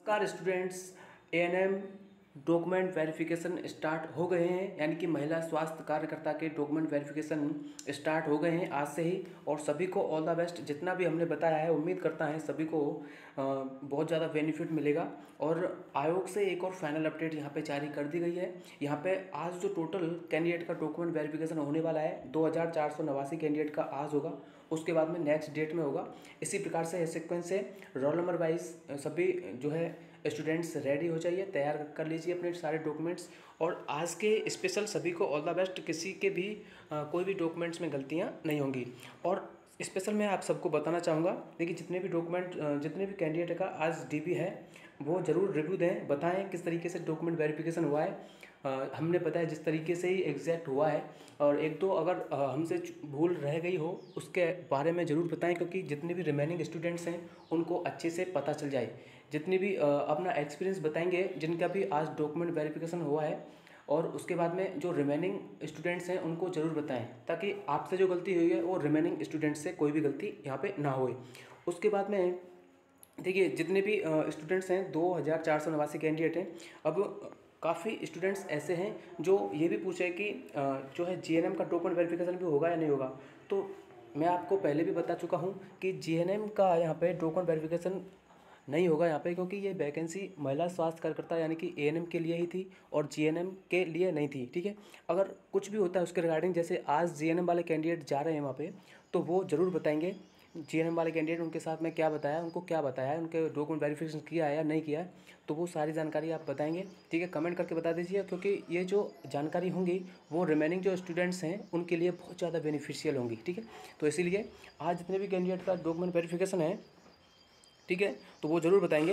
नमस्कार students, ANM document verification start हो गए हैं, यानी कि महिला स्वास्थ्य कार्यकर्ता के डॉक्यूमेंट वेरिफिकेशन स्टार्ट हो गए हैं आज से ही। और सभी को ऑल द बेस्ट। जितना भी हमने बताया है उम्मीद करता है सभी को बहुत ज़्यादा बेनिफिट मिलेगा। और आयोग से एक और फाइनल अपडेट यहाँ पे जारी कर दी गई है। यहाँ पे आज जो टोटल कैंडिडेट का डॉक्यूमेंट वेरिफिकेशन होने वाला है 2489 कैंडिडेट का आज होगा, उसके बाद में नेक्स्ट डेट में होगा। इसी प्रकार से सीक्वेंस से रोल नंबर वाइज सभी जो है स्टूडेंट्स रेडी हो जाइए, तैयार कर लीजिए अपने सारे डॉक्यूमेंट्स। और आज के स्पेशल सभी को ऑल द बेस्ट। किसी के भी कोई भी डॉक्यूमेंट्स में गलतियां नहीं होंगी। और स्पेशल मैं आप सबको बताना चाहूँगा, देखिए जितने भी डॉक्यूमेंट जितने भी कैंडिडेट का आज डीबी है वो ज़रूर रिव्यू दें, बताएं किस तरीके से डॉक्यूमेंट वेरिफिकेशन हुआ है। हमने बताया जिस तरीके से ही एग्जैक्ट हुआ है। और एक दो अगर हमसे भूल रह गई हो उसके बारे में ज़रूर बताएं, क्योंकि जितने भी रिमेनिंग स्टूडेंट्स हैं उनको अच्छे से पता चल जाए। जितने भी अपना एक्सपीरियंस बताएंगे जिनका भी आज डॉक्यूमेंट वेरिफिकेशन हुआ है, और उसके बाद में जो रिमेनिंग स्टूडेंट्स हैं उनको ज़रूर बताएं, ताकि आपसे जो गलती हुई है वो रिमेनिंग स्टूडेंट्स से कोई भी गलती यहाँ पे ना होए। उसके बाद में देखिए जितने भी स्टूडेंट्स हैं 2489 कैंडिडेट हैं। अब काफ़ी स्टूडेंट्स ऐसे हैं जो ये भी पूछे कि जो है जीएनएम का डॉक्यूमेंट वेरिफिकेशन भी होगा या नहीं होगा। तो मैं आपको पहले भी बता चुका हूँ कि जीएनएम का यहाँ पे डॉक्यूमेंट वेरिफिकेशन नहीं होगा यहाँ पे, क्योंकि ये वैकेंसी महिला स्वास्थ्य कार्यकर्ता यानी कि एएनएम के लिए ही थी और जीएनएम के लिए नहीं थी। ठीक है, अगर कुछ भी होता है उसके रिगार्डिंग, जैसे आज जीएनएम वाले कैंडिडेट जा रहे हैं वहाँ पे, तो वो ज़रूर बताएंगे जीएनएम वाले कैंडिडेट उनके साथ में क्या बताया, उनको क्या बताया है, उनके डॉक्यूमेंट वेरिफिकेशन किया है या नहीं किया है, तो वो सारी जानकारी आप बताएंगे। ठीक है, कमेंट करके बता दीजिए, क्योंकि ये जो जानकारी होंगी वो रिमेनिंग जो स्टूडेंट्स हैं उनके लिए बहुत ज़्यादा बेनिफिशियल होंगी। ठीक है, तो इसीलिए आज जितने भी कैंडिडेट का डॉक्यूमेंट वेरिफिकेशन है, ठीक है, तो वो ज़रूर बताएंगे।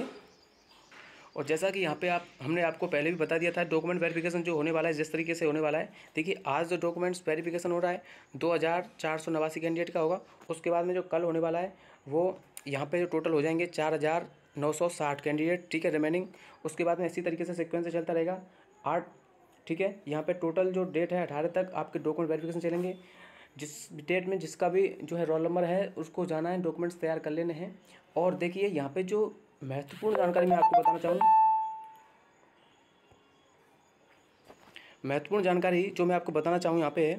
और जैसा कि यहाँ पे हमने आपको पहले भी बता दिया था डॉक्यूमेंट वेरिफिकेशन जो होने वाला है जिस तरीके से होने वाला है। देखिए आज जो डॉक्यूमेंट्स वेरिफिकेशन हो रहा है 2489 कैंडिडेट का होगा। उसके बाद में जो कल होने वाला है वो यहाँ पे जो टोटल हो जाएंगे 4960 कैंडिडेट। ठीक है, रिमेनिंग। उसके बाद में इसी तरीके से सीक्वेंस से चलता रहेगा 8। ठीक है, यहाँ पे टोटल जो डेट है 18 तक आपके डॉक्यूमेंट वेरिफिकेशन चलेंगे। जिस डेट में जिसका भी जो है रोल नंबर है उसको जाना है, डॉक्यूमेंट्स तैयार कर लेने हैं। और देखिए यहाँ पे जो महत्वपूर्ण जानकारी मैं आपको बताना चाहूँगा, महत्वपूर्ण जानकारी जो मैं आपको बताना चाहूँ यहाँ पे है,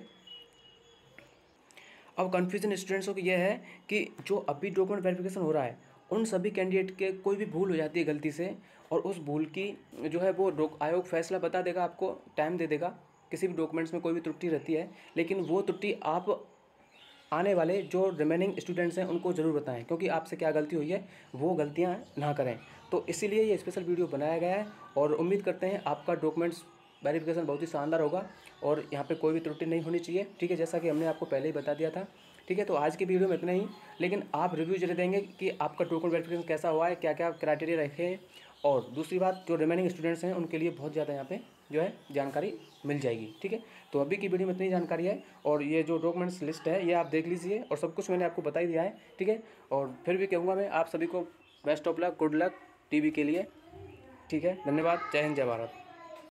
अब कन्फ्यूजन स्टूडेंट्सों की यह है कि जो अभी डॉक्यूमेंट वेरिफिकेशन हो रहा है उन सभी कैंडिडेट के कोई भी भूल हो जाती है गलती से, और उस भूल की जो है वो आयोग फैसला बता देगा, आपको टाइम दे देगा। किसी भी डॉक्यूमेंट्स में कोई भी त्रुटि रहती है, लेकिन वो त्रुटि आप आने वाले जो रिमेनिंग स्टूडेंट्स हैं उनको ज़रूर बताएं, क्योंकि आपसे क्या गलती हुई है वो गलतियां ना करें। तो इसीलिए ये स्पेशल वीडियो बनाया गया है, और उम्मीद करते हैं आपका डॉक्यूमेंट्स वेरिफिकेशन बहुत ही शानदार होगा और यहाँ पे कोई भी त्रुटि नहीं होनी चाहिए। ठीक है, जैसा कि हमने आपको पहले ही बता दिया था। ठीक है, तो आज की वीडियो में इतना ही, लेकिन आप रिव्यू जरूर देंगे कि आपका डॉक्यूमेंट वेरिफिकेशन कैसा हुआ है, क्या क्या क्राइटेरिया रखे हैं। और दूसरी बात, जो रिमेनिंग स्टूडेंट्स हैं उनके लिए बहुत ज़्यादा यहाँ पे जो है जानकारी मिल जाएगी। ठीक है, तो अभी की वीडियो में इतनी जानकारी है, और ये जो डॉक्यूमेंट्स लिस्ट है ये आप देख लीजिए, और सब कुछ मैंने आपको बता ही दिया है। ठीक है, और फिर भी कहूँगा मैं आप सभी को best of luck, good luck TV के लिए। ठीक है, धन्यवाद। जय हिंद, जय भारत।